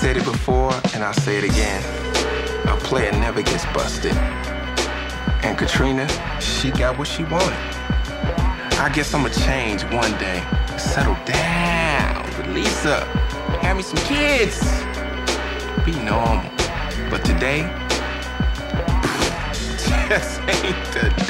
said it before, and I'll say it again. A player never gets busted. And Katrina, she got what she wanted. I guess I'ma change one day. Settle down with Lisa. Have me some kids. Be normal. But today, just ain't the